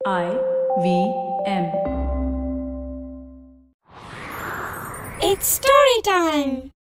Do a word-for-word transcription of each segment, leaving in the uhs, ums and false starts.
I V M. It's story time.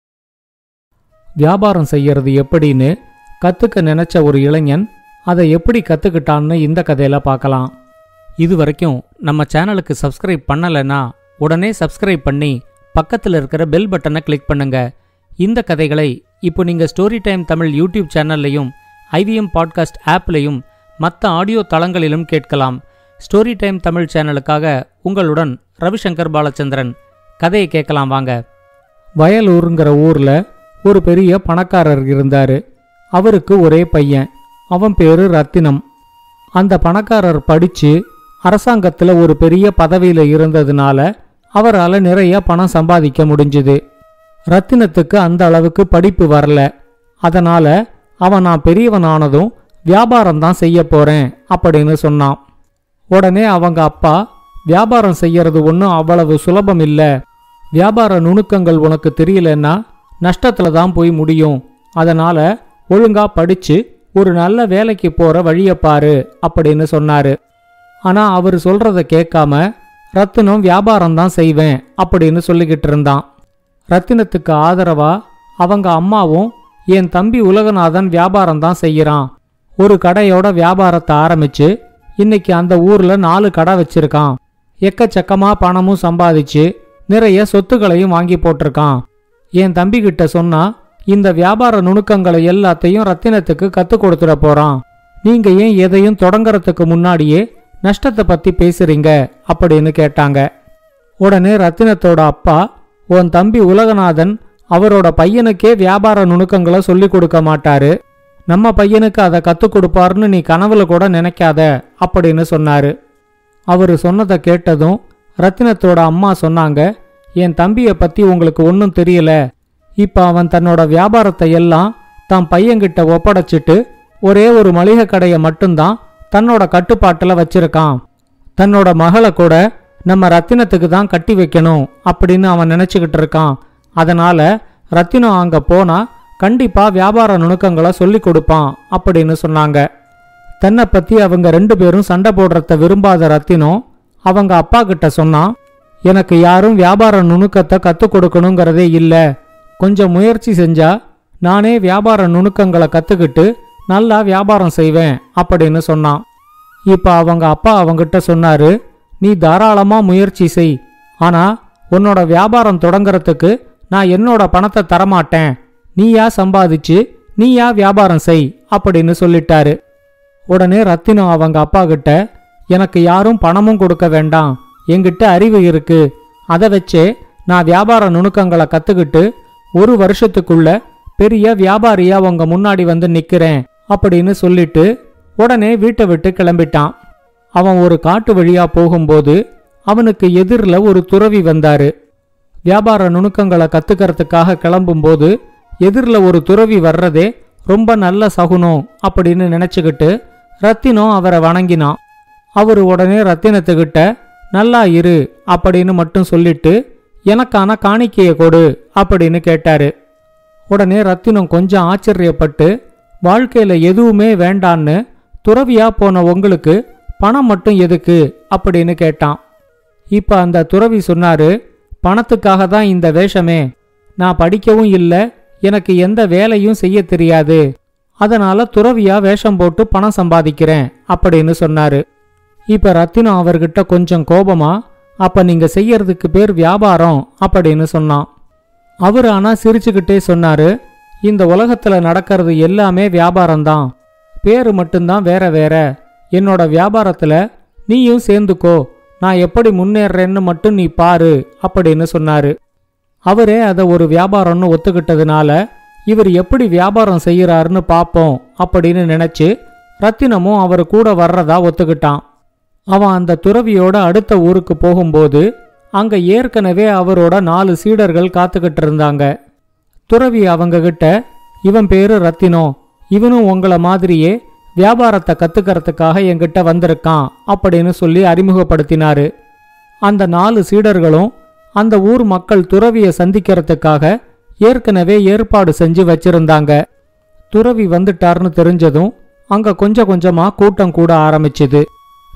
வியாபாரம் செய்யறது எப்படின்னு கத்துக்க நினைச்ச ஒரு இளைஞன் அதை எப்படி கத்துக்கிட்டான்னு இந்த கதையில பார்க்கலாம். இது வரைக்கும் நம்ம சேனலுக்கு சப்ஸ்கிரைப் பண்ணலைன்னா உடனே சப்ஸ்கிரைப் பண்ணி பக்கத்தில் இருக்கிற பெல் பட்டனை கிளிக் பண்ணுங்க. இந்த கதைகளை இப்போ நீங்க ஸ்டோரி டைம் தமிழ் யூடியூப் சேனல்லையும் ஐவிஎம் பாட்காஸ்ட் ஆப்லையும் மற்ற ஆடியோ தளங்களிலும் கேட்கலாம். ஸ்டோரி டைம் தமிழ் சேனலுக்காக உங்களுடன் ரவிசங்கர் பாலச்சந்திரன். கதையை கேட்கலாம் வாங்க. வயலூருங்கிற ஊர்ல ஒரு பெரிய பணக்காரர் இருந்தாரு. அவருக்கு ஒரே பையன். அவன் பேரு ரத்தினம். அந்த பணக்காரர் படிச்சு அரசாங்கத்துல ஒரு பெரிய பதவியில இருந்ததுனால அவரால் நிறைய பணம் சம்பாதிக்க முடிஞ்சுது. ரத்தினத்துக்கு அந்த அளவுக்கு படிப்பு வரல. அதனால அவன் நான் பெரியவனானதும் வியாபாரம் தான் செய்ய போறேன் அப்படின்னு சொன்னான். உடனே அவங்க அப்பா, வியாபாரம் செய்யறது ஒன்றும் அவ்வளவு சுலபம் இல்ல, வியாபார நுணுக்கங்கள் உனக்கு தெரியலன்னா நஷ்டத்துல தான் போய் முடியும், அதனால ஒழுங்கா படிச்சு ஒரு நல்ல வேலைக்கு போற வழிய பாரு அப்படின்னு சொன்னாரு. ஆனா அவர் சொல்றத கேட்காம ரத்தினம் வியாபாரம் தான் செய்வேன் அப்படின்னு சொல்லிக்கிட்டு இருந்தான். ரத்தினத்துக்கு ஆதரவா அவங்க அம்மாவும், என் தம்பி உலகநாதன் வியாபாரம் தான் செய்யறான், ஒரு கடையோட வியாபாரத்தை ஆரம்பிச்சு இன்னைக்கு அந்த ஊர்ல நாலு கடை வச்சிருக்கான், எக்கச்சக்கமா பணமும் சம்பாதிச்சு நிறைய சொத்துக்களையும் வாங்கி போட்டிருக்கான். என் தம்பி கிட்ட சொன்னா இந்த வியாபார நுணுக்கங்களை எல்லாத்தையும் ரத்தினத்துக்கு கத்து கொடுத்துட போறான், நீங்க ஏன் எதையும் தொடங்கறதுக்கு முன்னாடியே நஷ்டத்தை பத்தி பேசுறீங்க அப்படின்னு கேட்டாங்க. உடனே ரத்தினத்தோட அப்பா, உன் தம்பி உலகநாதன் அவரோட பையனுக்கே வியாபார நுணுக்கங்களை சொல்லி கொடுக்க மாட்டாரு, நம்ம பையனுக்கு அதை கத்து கொடுப்பாருன்னு நீ கனவுல கூட நினைக்காத அப்படின்னு சொன்னாரு. அவரு சொன்னதை கேட்டதும் ரத்தினத்தோட அம்மா சொன்னாங்க, என் தம்பியை பத்தி உங்களுக்கு ஒன்றும் தெரியல, இப்ப அவன் தன்னோட வியாபாரத்தை எல்லாம் தான் பையன்கிட்ட ஒப்படைச்சிட்டு ஒரே ஒரு மளிகை கடையை மட்டும்தான் தன்னோட கட்டுப்பாட்டுல வச்சிருக்கான், தன்னோட மகளை கூட நம்ம ரத்தினத்துக்கு தான் கட்டி வைக்கணும் அப்படின்னு அவன் நினைச்சுக்கிட்டு இருக்கான், அதனால ரத்தினம் அங்க போனா கண்டிப்பா வியாபார நுணுக்கங்களை சொல்லி கொடுப்பான் அப்படின்னு சொன்னாங்க. தன்னை பத்தி அவங்க ரெண்டு பேரும் சண்டை போடுறத விரும்பாத ரத்தினம் அவங்க அப்பா கிட்ட சொன்னான், எனக்கு யாரும் வியாபார நுணுக்கத்தை கத்து கொடுக்கணுங்கிறதே இல்ல, கொஞ்சம் முயற்சி செஞ்சா நானே வியாபார நுணுக்கங்களை கத்துக்கிட்டு நல்லா வியாபாரம் செய்வேன் அப்படின்னு சொன்னான். இப்ப அவங்க அப்பா அவங்கிட்ட சொன்னாரு, நீ தாராளமா முயற்சி செய், ஆனா உன்னோட வியாபாரம் தொடங்கறதுக்கு நான் என்னோட பணத்தை தரமாட்டேன், நீயா சம்பாதிச்சு நீயா வியாபாரம் செய் அப்படின்னு சொல்லிட்டாரு. உடனே ரத்தினம் அவங்க அப்பா கிட்ட, எனக்கு யாரும் பணமும் கொடுக்க வேண்டாம், என்கிட்ட அறிவு இருக்கு, அதை வச்சே நான் வியாபார நுணுக்கங்களை கத்துக்கிட்டு ஒரு வருஷத்துக்குள்ள பெரிய வியாபாரியா உங்க முன்னாடி வந்து நிக்கிறேன் அப்படின்னு சொல்லிட்டு உடனே வீட்டை விட்டு கிளம்பிட்டான். அவன் ஒரு காட்டு வழியா போகும்போது அவனுக்கு எதிரில் ஒரு துறவி வந்தாரு. வியாபார நுணுக்கங்களை கத்துக்கிறதுக்காக கிளம்பும்போது எதிரில் ஒரு துறவி வர்றதே ரொம்ப நல்ல சகுனம் அப்படின்னு நினைச்சுக்கிட்டு ரத்தினம் அவரை வணங்கினான். அவரு உடனே ரத்தினத்துக்கிட்ட, நல்லா இரு அப்படின்னு மட்டும் சொல்லிட்டு எனக்கான காணிக்கையை கொடு அப்படின்னு கேட்டாரு. உடனே ரத்தினம் கொஞ்சம் ஆச்சரியப்பட்டு, வாழ்க்கையில எதுவுமே வேண்டான்னு துறவியா போன உங்களுக்கு பணம் மட்டும் எதுக்கு அப்படின்னு கேட்டான். இப்ப அந்த துறவி சொன்னாரு, பணத்துக்காக தான் இந்த வேஷமே, நான் படிக்கவும் இல்லை, எனக்கு எந்த வேலையும் செய்ய தெரியாது, அதனால துறவியா வேஷம் போட்டு பணம் சம்பாதிக்கிறேன் அப்படின்னு சொன்னாரு. இப்ப ரத்தினம் அவர்கிட்ட கொஞ்சம் கோபமா, அப்ப நீங்க செய்யறதுக்கு பேர் வியாபாரம் அப்படின்னு சொன்னான். அவரு ஆனா சிரிச்சுக்கிட்டே சொன்னாரு, இந்த உலகத்துல நடக்கிறது எல்லாமே வியாபாரம்தான், பேரு மட்டும்தான் வேற வேற, என்னோட வியாபாரத்துல நீயும் சேர்ந்துக்கோ, நான் எப்படி முன்னேறேன்னு மட்டும் நீ பாரு அப்படின்னு சொன்னாரு. அவரே அதை ஒரு வியாபாரம்னு ஒத்துக்கிட்டதுனால இவர் எப்படி வியாபாரம் செய்யறாருன்னு பாப்போம் அப்படின்னு நினைச்சு ரத்தினமும் அவர் கூட வர்றதா ஒத்துக்கிட்டான். அவன் அந்த துறவியோட அடுத்த ஊருக்கு போகும்போது அங்க ஏற்கனவே அவரோட நாலு சீடர்கள் காத்துக்கிட்டு இருந்தாங்க. துறவி அவங்க கிட்ட, இவன் பேரு ரத்தினம், இவனும் உங்களை மாதிரியே வியாபாரத்தை கத்துக்கிறதுக்காக என்கிட்ட வந்திருக்கான் அப்படின்னு சொல்லி அறிமுகப்படுத்தினாரு. அந்த நாலு சீடர்களும் அந்த ஊர் மக்கள் துறவியை சந்திக்கிறதுக்காக ஏற்கனவே ஏற்பாடு செஞ்சு வச்சிருந்தாங்க. துறவி வந்துட்டார்னு தெரிஞ்சதும் அங்க கொஞ்சம் கொஞ்சமா கூட்டம் கூட ஆரம்பிச்சுது.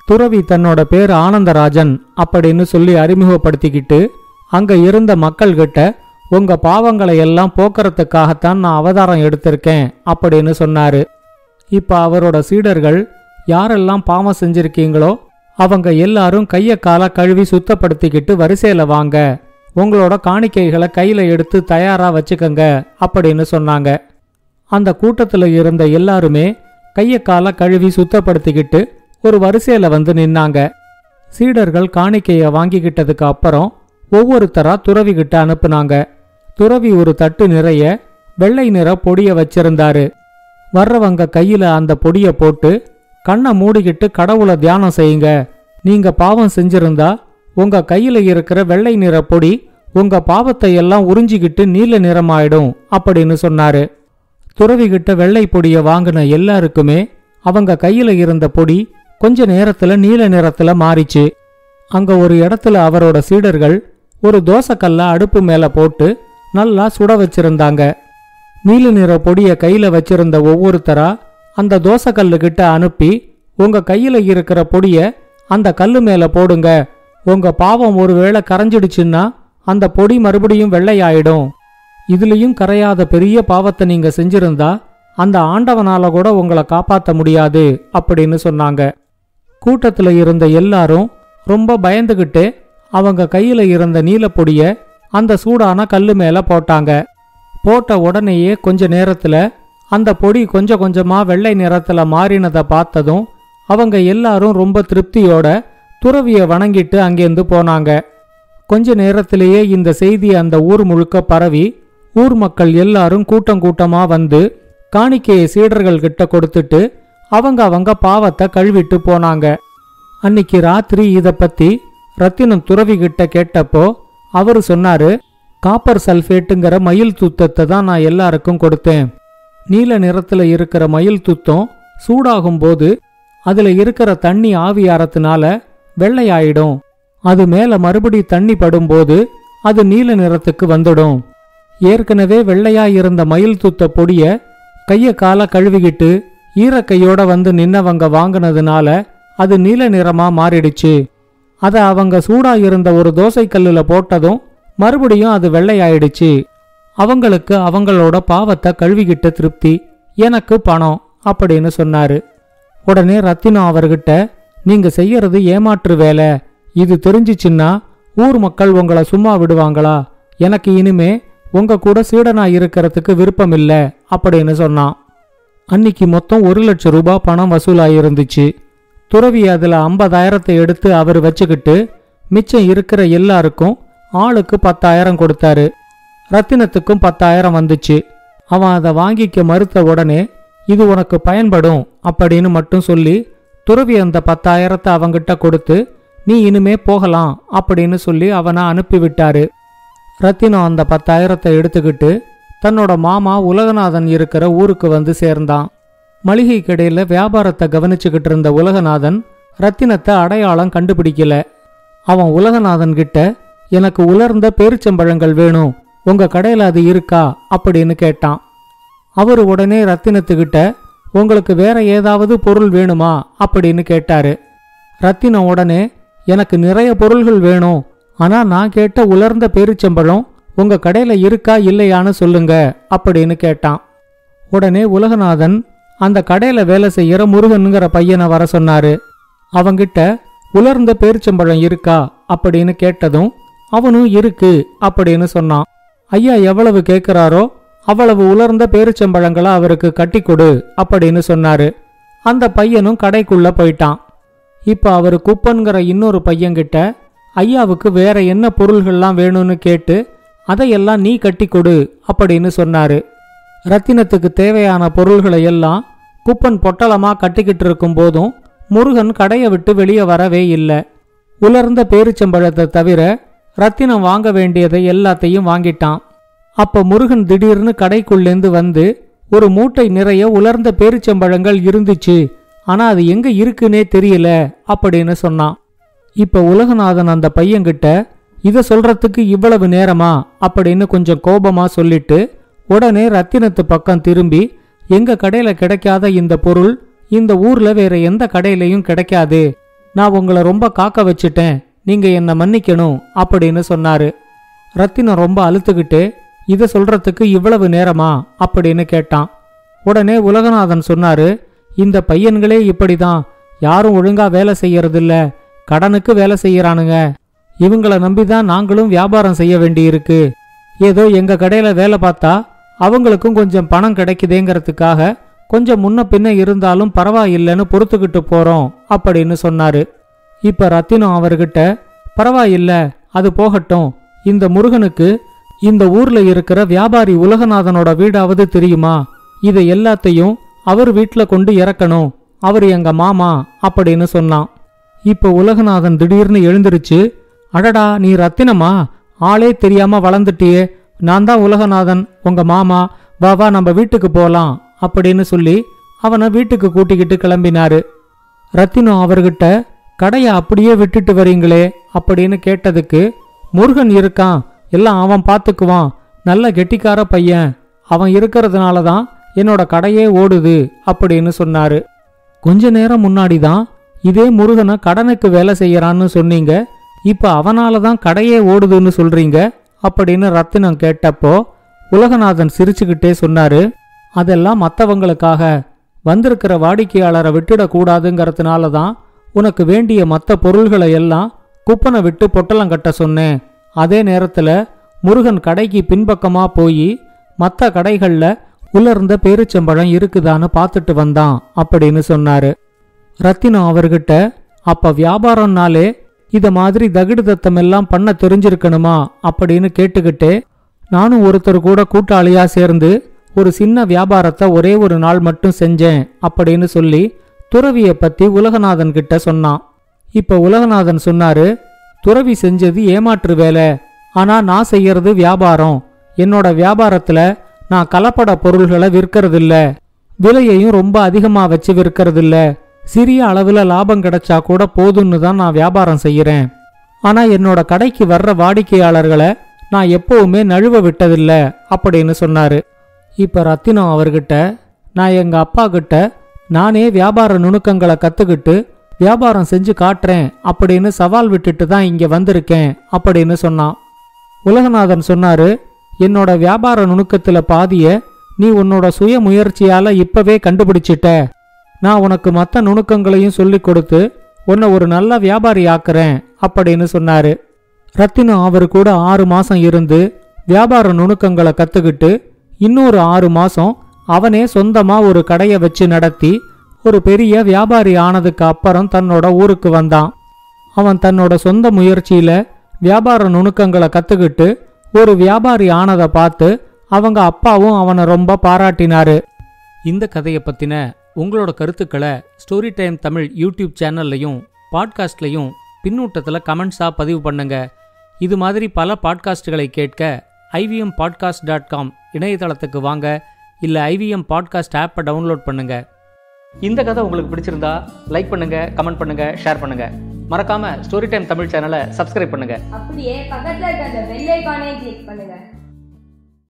துறவி தன்னோட பேர் ஆனந்தராஜன் அப்படின்னு சொல்லி அறிமுகப்படுத்திக்கிட்டு அங்க இருந்த மக்கள்கிட்ட உங்க பாவங்களை எல்லாம் போக்குறதுக்காகத்தான் நான் அவதாரம் எடுத்திருக்கேன் அப்படின்னு சொன்னாரு. இப்ப அவரோட சீடர்கள் யாரெல்லாம் பாவம் செஞ்சிருக்கீங்களோ அவங்க எல்லாரும் கைய கால கழுவி சுத்தப்படுத்திக்கிட்டு வரிசையில வாங்க, உங்களோட காணிக்கைகளை கையில எடுத்து தயாரா வச்சுக்கங்க அப்படின்னு சொன்னாங்க. அந்த கூட்டத்துல இருந்த எல்லாருமே கைய கால கழுவி சுத்தப்படுத்திக்கிட்டு ஒரு வரிசையில வந்து நின்னாங்க. சீடர்கள் காணிக்கைய வாங்கிக்கிட்டதுக்கு அப்புறம் ஒவ்வொருத்தரா துறவி கிட்ட அனுப்புனாங்க. துறவி ஒரு தட்டு நிறைய வெள்ளை நிற பொடிய வச்சிருந்தாரு. வர்றவங்க கையில அந்த பொடிய போட்டு கண்ணை மூடிக்கிட்டு கடவுளை தியானம் செய்யுங்க, நீங்க பாவம் செஞ்சிருந்தா உங்க கையில இருக்கிற வெள்ளை நிற பொடி உங்க பாவத்தை எல்லாம் உறிஞ்சிக்கிட்டு நீல நிறமாயிடும் அப்படின்னு சொன்னாரு. துறவி கிட்ட வெள்ளை பொடிய வாங்கின எல்லாருக்குமே அவங்க கையில இருந்த பொடி கொஞ்ச நேரத்துல நீல நிறத்துல மாறிச்சு. அங்க ஒரு இடத்துல அவரோட சீடர்கள் ஒரு தோசைக்கல்ல அடுப்பு மேல போட்டு நல்லா சுட வச்சிருந்தாங்க. நீல நிற பொடிய கையில வச்சிருந்த ஒவ்வொருத்தரா அந்த தோசைக்கல்லு கிட்ட அனுப்பி உங்க கையில இருக்கிற பொடிய அந்த கல்லு மேல போடுங்க, உங்க பாவம் ஒருவேளை கரைஞ்சிடுச்சுன்னா அந்த பொடி மறுபடியும் வெள்ளையாயிடும். இதுலயும் கரையாத பெரிய பாவத்தை நீங்க செஞ்சிருந்தா அந்த ஆண்டவனால கூட உங்களை காப்பாத்த முடியாது அப்படின்னு சொன்னாங்க. கூட்டத்துல இருந்த எல்லாரும் ரொம்ப பயந்துகிட்டு அவங்க கையில இருந்த நீலப்பொடிய அந்த சூடான கல்லு மேல போட்டாங்க. போட்ட உடனேயே கொஞ்ச நேரத்துல அந்த பொடி கொஞ்சம் கொஞ்சமா வெள்ளை நிறத்துல மாறினதை பார்த்ததும் அவங்க எல்லாரும் ரொம்ப திருப்தியோட துறவிய வணங்கிட்டு அங்கேருந்து போனாங்க. கொஞ்ச நேரத்திலேயே இந்த செய்தி அந்த ஊர் முழுக்க பரவி ஊர் மக்கள் எல்லாரும் கூட்டம் கூட்டமா வந்து காணிக்கையை சீடர்கள் கிட்ட கொடுத்துட்டு அவங்க அவங்க பாவத்தை கழுவிட்டு போனாங்க. அன்னிக்கு ராத்திரி இத பத்தி ரத்தினம் துறவி கிட்ட கேட்டப்போ அவரு சொன்னாரு, காப்பர் சல்பேட்டுங்கிற மயில் துத்தத்தை தான் நான் எல்லாருக்கும் கொடுத்தேன். நீல நிறத்துல இருக்கிற மயில் துத்தம் சூடாகும் போது அதுல இருக்கிற தண்ணி ஆவியாரத்தினால வெள்ளையாயிடும். அது மேல மறுபடி தண்ணி படும்போது அது நீல நிறத்துக்கு வந்துடும். ஏற்கனவே வெள்ளையாயிருந்த மயில் துத்த பொடிய கைய கால கழுவிக்கிட்டு ஈரக்கையோட வந்து நின்னவங்க வாங்கினதுனால அது நீல நிறமா மாறிடுச்சு. அத அவங்க சூடா இருந்த ஒரு தோசை கல்லுல போட்டதும் மறுபடியும் அது வெள்ளையாயிடுச்சு. அவங்களுக்கு அவங்களோட பாவத்தை கழுவிக்கிட்ட திருப்தி, எனக்கு பணம் அப்படின்னு சொன்னாரு. உடனே ரத்தினம் அவர்கிட்ட, நீங்க செய்யறது ஏமாற்று வேலை, இது தெரிஞ்சிச்சுன்னா ஊர் மக்கள் உங்களை சும்மா விடுவாங்களா? எனக்கு இனிமே உங்க கூட சீடனா இருக்கிறதுக்கு விருப்பம் இல்ல அப்படின்னு சொன்னான். அன்னிக்கு மொத்தம் ஒரு லட்சம் ரூபாய் பணம் வசூலாயிருந்துச்சு. துறவி அதுல ஐம்பதாயிரத்தை எடுத்து அவர் வச்சுக்கிட்டு மிச்சம் இருக்கிற எல்லாருக்கும் ஆளுக்கு பத்தாயிரம் கொடுத்தாரு. ரத்தினத்துக்கும் பத்தாயிரம் வந்துச்சு. அவன் அதை வாங்கிக்க மறுத்த உடனே இது உனக்கு பயன்படும் அப்படின்னு மட்டும் சொல்லி துறவி அந்த பத்தாயிரத்தை அவங்கிட்ட கொடுத்து நீ இனிமே போகலாம் அப்படின்னு சொல்லி அவனை அனுப்பிவிட்டாரு. ரத்தினம் அந்த பத்தாயிரத்தை எடுத்துக்கிட்டு தன்னோட மாமா உலகநாதன் இருக்கிற ஊருக்கு வந்து சேர்ந்தான். மளிகை கடையில வியாபாரத்தை கவனிச்சுக்கிட்டு இருந்த உலகநாதன் ரத்தினத்தை அடையாளம் கண்டுபிடிக்கல. அவன் உலகநாதன் கிட்ட, எனக்கு உலர்ந்த பேரிச்சம்பழங்கள் வேணும், உங்க கடையில அது இருக்கா அப்படின்னு கேட்டான். அவரு உடனே ரத்தினத்துக்கிட்ட, உங்களுக்கு வேற ஏதாவது பொருள் வேணுமா அப்படின்னு கேட்டாரு. ரத்தினம் உடனே, எனக்கு நிறைய பொருள்கள் வேணும், ஆனா நான் கேட்ட உலர்ந்த பேரிச்சம்பழம் உங்க கடையில இருக்கா இல்லையான்னு சொல்லுங்க அப்படின்னு கேட்டான். உடனே உலகநாதன் அந்த கடையில வேலை செய்யற முருகனுங்கிற பையனை வர சொன்னாரு. அவங்கிட்ட உலர்ந்த பேரிச்சம்பழம் இருக்கா அப்படின்னு கேட்டதும் அவனும் இருக்கு அப்படின்னு சொன்னான். ஐயா எவ்வளவு கேட்கிறாரோ அவ்வளவு உலர்ந்த பேரிச்சம்பழங்களை அவருக்கு கட்டி கொடு அப்படின்னு சொன்னாரு. அந்த பையனும் கடைக்குள்ள போயிட்டான். இப்ப அவரு குப்பன்கிற இன்னொரு பையன்கிட்ட, ஐயாவுக்கு வேற என்ன பொருள்கள்லாம் வேணும்னு கேட்டு அதையெல்லாம் நீ கட்டி கொடு அப்படின்னு சொன்னாரு. ரத்தினத்துக்கு தேவையான பொருள்களை எல்லாம் குப்பன் பொட்டலமா கட்டிக்கிட்டு இருக்கும் போதும் முருகன் கடையை விட்டு வெளியே வரவே இல்லை. உலர்ந்த பேரிச்சம்பழத்தை தவிர ரத்தினம் வாங்க வேண்டியதை எல்லாத்தையும் வாங்கிட்டான். அப்ப முருகன் திடீர்னு கடைக்குள்ளேந்து வந்து, ஒரு மூட்டை நிறைய உலர்ந்த பேரிச்சம்பழங்கள் இருந்துச்சு, ஆனா அது எங்க இருக்குன்னே தெரியல அப்படின்னு சொன்னான். இப்ப உலகநாதன் அந்த பையன்கிட்ட, இத சொல்றதுக்கு இவ்வளவு நேரமா அப்படின்னு கொஞ்சம் கோபமா சொல்லிட்டு உடனே ரத்தினத்து பக்கம் திரும்பி, எங்க கடையில கிடைக்காத இந்த பொருள் இந்த ஊர்ல வேற எந்த கடையிலையும் கிடைக்காது, நான் உங்களை ரொம்ப காக்க வச்சிட்டேன், நீங்க என்ன மன்னிக்கணும் அப்படின்னு சொன்னாரு. ரத்தினம் ரொம்ப அழுத்துக்கிட்டு இதை சொல்றதுக்கு இவ்வளவு நேரமா அப்படின்னு கேட்டான். உடனே உலகநாதன் சொன்னாரு, இந்த பையன்களே இப்படிதான், யாரும் ஒழுங்கா வேலை செய்யறதில்ல, கடனுக்கு வேலை செய்யறானுங்க. இவங்கள நம்பிதான் நாங்களும் வியாபாரம் செய்ய வேண்டியிருக்கு. ஏதோ எங்க கடையில வேலை பார்த்தா அவங்களுக்கும் கொஞ்சம் பணம் கிடைக்குதேங்கிறதுக்காக கொஞ்சம் முன்ன பின்ன இருந்தாலும் பரவாயில்லைன்னு பொறுத்துக்கிட்டு போறோம் அப்படின்னு சொன்னாரு. இப்ப ரத்தினம் அவர்கிட்ட, பரவாயில்ல, அது போகட்டும், இந்த முருகனுக்கு இந்த ஊர்ல இருக்கிற வியாபாரி உலகநாதனோட வீடாவது தெரியுமா? இதை எல்லாத்தையும் அவர் வீட்டுல கொண்டு இறக்கணும், அவர் எங்க மாமா அப்படின்னு சொன்னான். இப்ப உலகநாதன் திடீர்னு எழுந்திருச்சு, அடடா நீ ரத்தினமா, ஆளே தெரியாம வளர்ந்துட்டியே, நான் தான் உலகநாதன், உங்க மாமா, வா வா நம்ம வீட்டுக்கு போலாம் அப்படின்னு சொல்லி அவனை வீட்டுக்கு கூட்டிக்கிட்டு கிளம்பினாரு. ரத்தினம் அவர்கிட்ட, கடைய அப்படியே விட்டுட்டு வரீங்களே அப்படின்னு கேட்டதுக்கு, முருகன் இருக்கான், எல்லாம் அவன் பார்த்துக்குவான், நல்ல கெட்டிக்கார பையன், அவன் இருக்கிறதுனால தான் என்னோட கடையே ஓடுது அப்படின்னு சொன்னாரு. கொஞ்ச நேரம் முன்னாடிதான் இதே முருகனை கடனுக்கு வேலை செய்யறான்னு சொன்னீங்க, இப்ப அவனால தான் கடையே ஓடுதுன்னு சொல்றீங்க அப்படின்னு ரத்தினம் கேட்டப்போ உலகநாதன் சிரிச்சுக்கிட்டே சொன்னாரு, அதெல்லாம் மற்றவங்களுக்காக, வந்திருக்கிற வாடிக்கையாளரை விட்டுடக்கூடாதுங்கிறதுனால தான் உனக்கு வேண்டிய மற்ற பொருள்களை எல்லாம் குப்பனை விட்டு பொட்டலம் கட்ட சொன்னேன். அதே நேரத்துல முருகன் கடைக்கு பின்பக்கமா போய் மற்ற கடைகள்ல உலர்ந்த பேரிச்சம்பழம் இருக்குதான்னு பார்த்துட்டு வந்தான் அப்படின்னு சொன்னாரு. ரத்தினம் அவர்கிட்ட, அப்ப வியாபாரம்னாலே இத மாதிரி தகிடு தத்தம் எல்லாம் பண்ண தெரிஞ்சிருக்கணுமா அப்படின்னு கேட்டுக்கிட்டே, நானும் ஒருத்தர் கூட கூட்டாளியா சேர்ந்து ஒரு சின்ன வியாபாரத்தை ஒரே ஒரு நாள் மட்டும் செஞ்சேன் அப்படின்னு சொல்லி துறவியை பத்தி உலகநாதன் கிட்ட சொன்னான். இப்ப உலகநாதன் சொன்னாரு, துறவி செஞ்சது ஏமாற்று வேலை, ஆனா நான் செய்யறது வியாபாரம். என்னோட வியாபாரத்துல நான் கலப்பட பொருள்களை விற்கிறதில்ல, விலையையும் ரொம்ப அதிகமா வச்சு விற்கிறதில்ல, சிறிய அளவுல லாபம் கிடைச்சா கூட போதும்னு தான் நான் வியாபாரம் செய்யறேன். ஆனா என்னோட கடைக்கு வர்ற வாடிக்கையாளர்களை நான் எப்பவுமே நழுவ விட்டதில்ல அப்படின்னு சொன்னாரு. இப்ப ரத்தினம் அவர்கிட்ட, நான் எங்க அப்பா கிட்ட நானே வியாபார நுணுக்கங்களை கத்துக்கிட்டு வியாபாரம் செஞ்சு காட்டுறேன் அப்படின்னு சவால் விட்டுட்டு தான் இங்க வந்திருக்கேன் அப்படின்னு சொன்னான். உலகநாதன் சொன்னாரு, என்னோட வியாபார நுணுக்கத்துல பாதிய நீ உன்னோட சுய முயற்சியால இப்பவே கண்டுபிடிச்சிட்ட. நான் உனக்கு மற்ற நுணுக்கங்களையும் சொல்லி கொடுத்து உன்னை ஒரு நல்ல வியாபாரி ஆக்குறேன் அப்படின்னு சொன்னாரு. ரத்தினம் அவரு கூட ஆறு மாசம் இருந்து வியாபார நுணுக்கங்களை கத்துக்கிட்டு இன்னொரு ஆறு மாசம் அவனே சொந்தமா ஒரு கடையை வச்சு நடத்தி ஒரு பெரிய வியாபாரி ஆனதுக்கு அப்புறம் தன்னோட ஊருக்கு வந்தான். அவன் தன்னோட சொந்த முயற்சியில வியாபார நுணுக்கங்களை கத்துக்கிட்டு ஒரு வியாபாரி ஆனதை பார்த்து அவங்க அப்பாவும் அவனை ரொம்ப பாராட்டினாரு. இந்த கதையை பத்தின உங்களோட கருத்துக்களை ஸ்டோரி டைம் தமிழ் யூடியூப் சேனல்லையும் பாட்காஸ்ட்லையும் பின்னூட்டத்தில் கமெண்ட்ஸாக பதிவு பண்ணுங்க. இது மாதிரி பல பாட்காஸ்டுகளை கேட்க ஐவிஎம் பாட்காஸ்ட் டாட் காம் இணையதளத்துக்கு வாங்க, இல்லை ஐவிஎம் பாட்காஸ்ட் ஆப்பை டவுன்லோட் பண்ணுங்க. இந்த கதை உங்களுக்கு பிடிச்சிருந்தா லைக் பண்ணுங்க, கமெண்ட் பண்ணுங்க, ஷேர் பண்ணுங்க. மறக்காம ஸ்டோரி டைம் தமிழ் சேனலை சப்ஸ்கிரைப் பண்ணுங்க. அப்படியே பக்கத்துல இருக்க அந்த பெல் ஐகானை கிளிக் பண்ணுங்க.